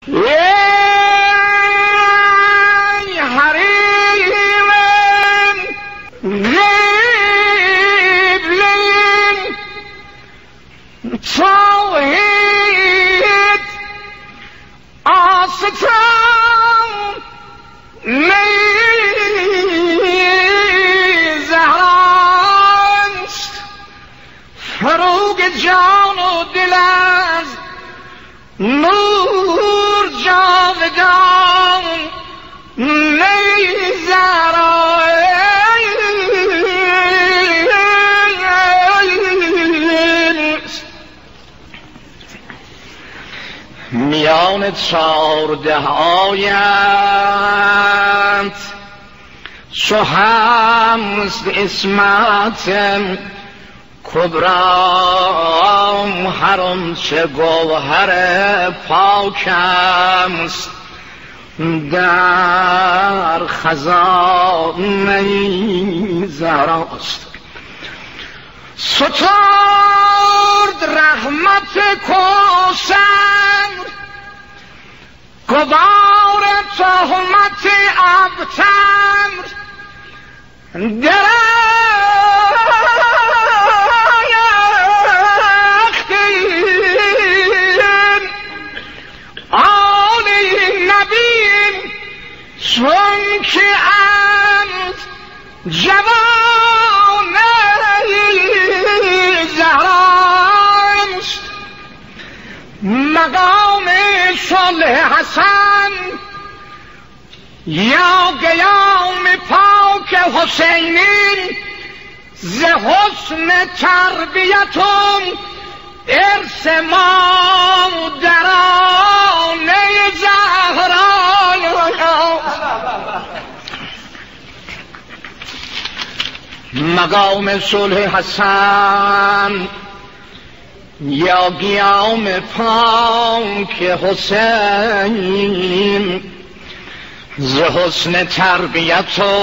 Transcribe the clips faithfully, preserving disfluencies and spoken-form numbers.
ای حریم لیبلین توحید آستان زهرانست فروغ جان و دل از نور جاودان نیزرانست میان چارده آیت چو همست اسمت کبرام هرم چه گوهر پاکمست در خزانه زهراست سترد رحمت کوثر گوار تهمت ابتر درختین آلی نبین چون که اند جوان زهرانست مقام صلح حسن یا قیام پاک حسینین ز حسن تربیتم ارث مادران زهران مقام صلح حسن یا قیام پاک حسین ز حسن تربیت و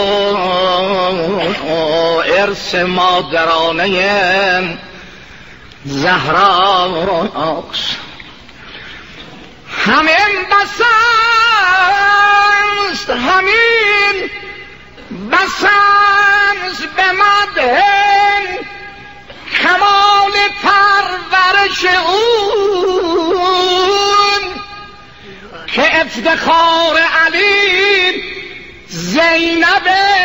ارث مادرانه زهراست همین بسست همین بسست به مده کمال پرورش اون که افتخار علی زینب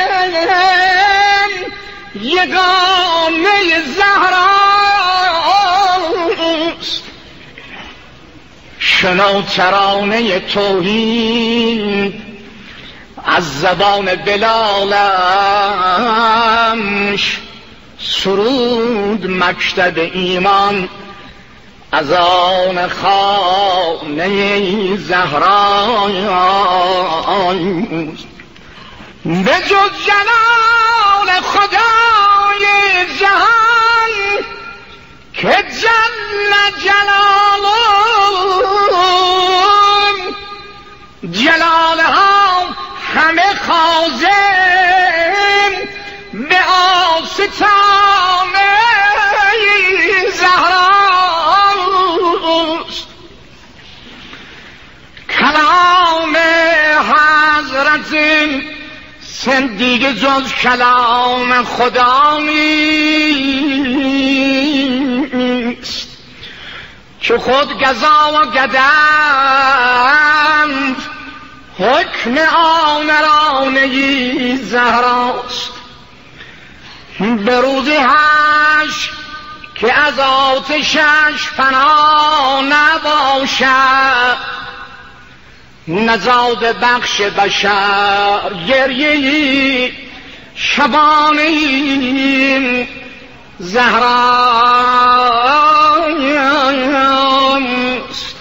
یگانه زهراست شنو ترانه توحید از زبان بلالش سرود مکتب ایمان از آن خانه زهراست به جز جلال خدای جهان که جل جلاله جلالها همه خاضع به آستانه زهراست کلام حضرت دیگه جز کلام خدا نیست که خود قضا و قدم حکم آمرانه زهراست به روز حشر که از آتشش پناه نباشد نزاد بخش بشر گریه شبانه زهراست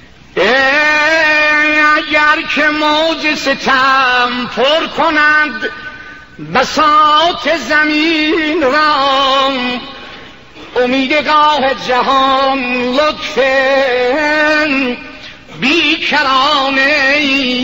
اگر که موج ستم پر کند بساط زمین را امیدگاه جهان لطف بیکرانه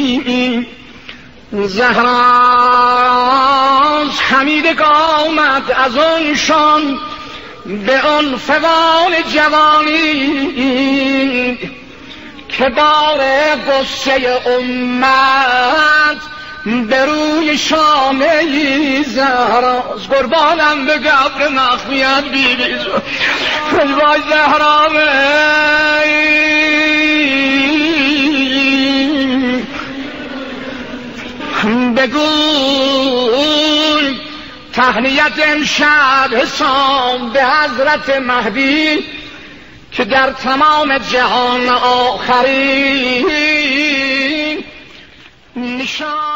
زهراست خمیده آمد از آنشان به آن فوان جوانی که بار قصه امت به روی شانه زهراست. قربانم به قبر مخفیت بی بی وای زهرامه بگوی تهنیت امشب حسام به حضرت مهدی که در تمام جهان آخرین نشان